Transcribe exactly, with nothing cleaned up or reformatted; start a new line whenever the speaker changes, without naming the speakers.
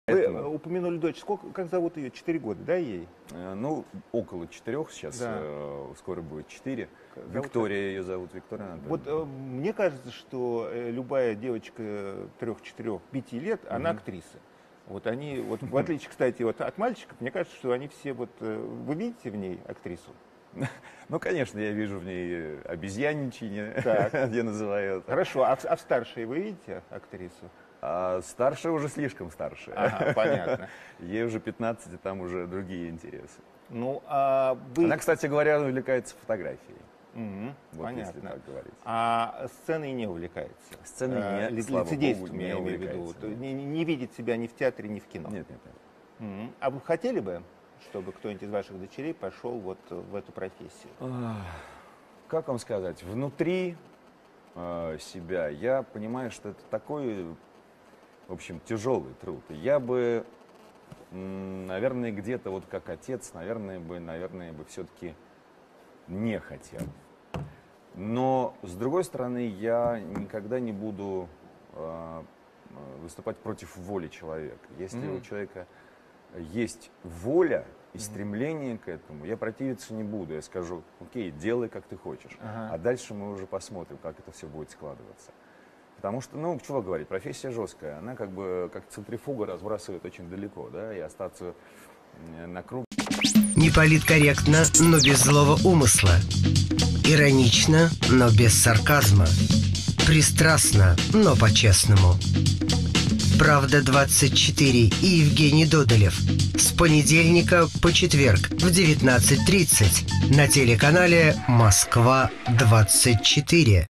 Вы
Поэтому,
упомянули дочь. Сколько, как зовут ее? Четыре года, да, ей?
э, ну, около четырех сейчас,
Да.
э, скоро будет четыре.
Зовут
Виктория ее зовут, Виктория Анатольевна.
Вот э, мне кажется, что э, любая девочка трех, четырех, пяти лет, она
Мгм.
актриса. Вот они, вот в отличие, кстати, вот от мальчиков, мне кажется, что они все вот, э, вы видите в ней актрису?
Ну, конечно, я вижу в ней э, обезьянничание,
Так.
я называю это.
Хорошо, а в, а в старшей вы видите актрису?
А старшая уже слишком старшая.
Ага, понятно.
Ей уже пятнадцать, и там уже другие интересы.
Ну, а вы...
Она, кстати говоря, увлекается фотографией.
Мгм,
Вот если
понятно.
так говорить.
А сценой не увлекается?
Сценой
Э,
нет,
ли-
слава
лицедейством,
богу,
я
не
имею в виду.
увлекается,
То
нет.
Не, не- не видит себя ни в театре, ни в кино.
Нет, нет, нет.
Мгм. А вы хотели бы, чтобы кто-нибудь из ваших дочерей пошел вот в эту профессию?
Ах, Как вам сказать, внутри э, себя я понимаю, что это такой, в общем, тяжелый труд. И я бы, м, наверное, где-то вот как отец, наверное, бы, наверное, бы все-таки не хотел. Но, с другой стороны, я никогда не буду э, э, выступать против воли человека. Если
Мгм.
у человека есть воля и стремление к этому, я противиться не буду. Я скажу, окей, делай, как ты хочешь.
Ага.
А дальше мы уже посмотрим, как это все будет складываться. Потому что, ну, чего говорить, профессия жесткая. Она как бы, как центрифуга, разбрасывает очень далеко, да, и остаться э, на круг.
Не политкорректно, но без злого умысла. Иронично, но без сарказма. Пристрастно, но по-честному. «Правда двадцать четыре» и Евгений Додолев. С понедельника по четверг в девятнадцать тридцать на телеканале «Москва двадцать четыре».